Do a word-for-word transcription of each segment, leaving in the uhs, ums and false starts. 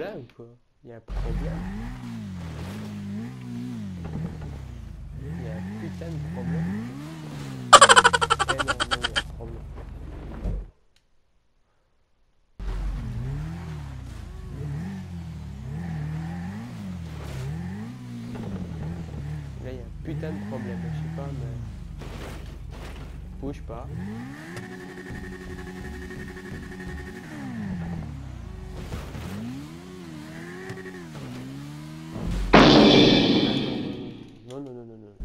malin ou quoi? Il y a un problème. Il y a un putain de problème. Eh non, non, il y a un problème. Là, il y a un putain de problème. Je sais pas, mais... Bouge pas. Non, non, non, non, non.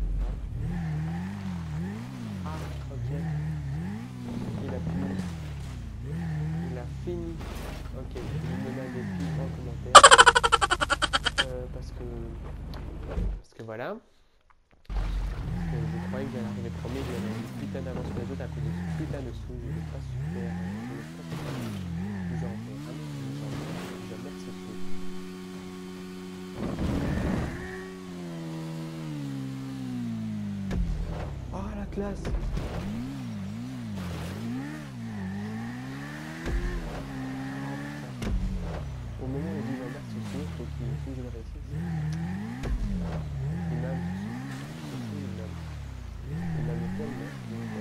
Ah, ok. Il a fini. Il a fini. Ok, je vais donner un défi en commentaire. Euh, parce que... Parce que voilà. Parce que je croyais que j'allais arriver premier, j'avais une putain d'avance sur les autres à cause de ce putain de sous. Je n'ai pas super... Je n'ai pas super... Genre, vraiment, genre, je merde ce sous. Oh, la classe! Au moment où il dit la merde ce sous, il faut qu'il faut que je le réussisse. Il m'aime ce sous. Il m'aime. Il m'aime tellement.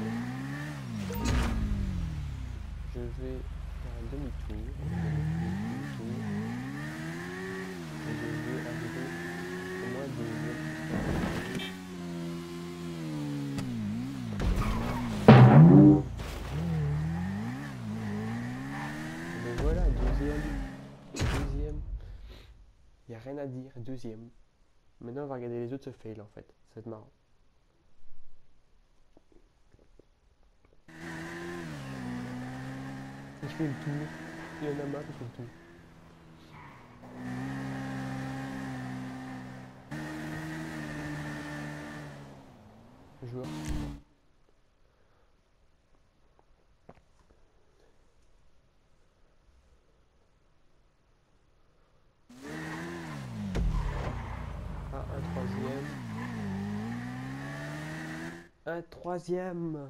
Je vais faire un demi-tour. Demi-tour. Et je vais arriver au moins deuxième. Mais voilà, deuxième. Deuxième. Il n'y a rien à dire, deuxième. Maintenant, on va regarder les autres se fail en fait. Ça va être marrant. Il fait le tour. Il y en a marre, il fait le tour. Joueur. Ah, un troisième. Un troisième.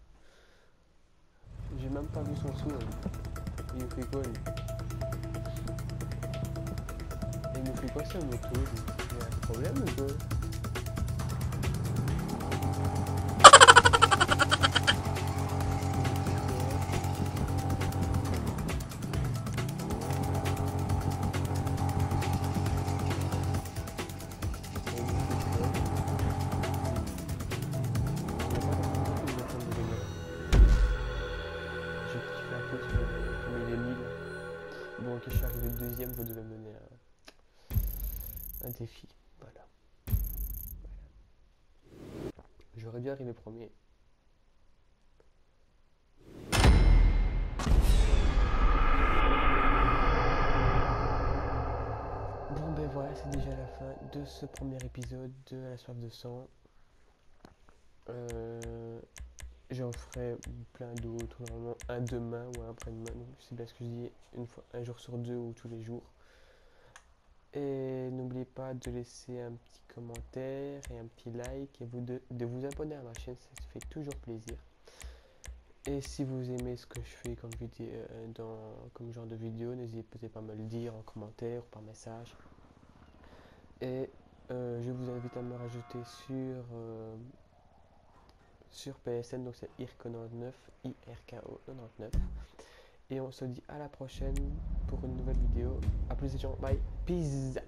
J'ai même pas vu son sou. Hein. Il nous fait quoi lui? Il nous fait quoi ça moto? Il y a un problème ou quoi? Bon, ok, je suis arrivé deuxième, vous devez me donner un, un défi. Voilà. Voilà. J'aurais dû arriver premier. Bon, ben voilà, c'est déjà la fin de ce premier épisode de La Soif de Sang. Euh, J'en ferai plein d'autres, normalement un demain ou un après-demain. Donc, c'est bien ce que je dis, une fois, un jour sur deux ou tous les jours. Et n'oubliez pas de laisser un petit commentaire et un petit like et vous de, de vous abonner à ma chaîne, ça fait toujours plaisir. Et si vous aimez ce que je fais comme, vidéo, dans, comme genre de vidéo, n'hésitez pas à me le dire en commentaire ou par message. Et euh, je vous invite à me rajouter sur, euh, sur P S N, donc c'est I R K O quatre-vingt-dix-neuf, I R K O quatre-vingt-dix-neuf. Et on se dit à la prochaine pour une nouvelle vidéo. A plus les gens, bye, peace.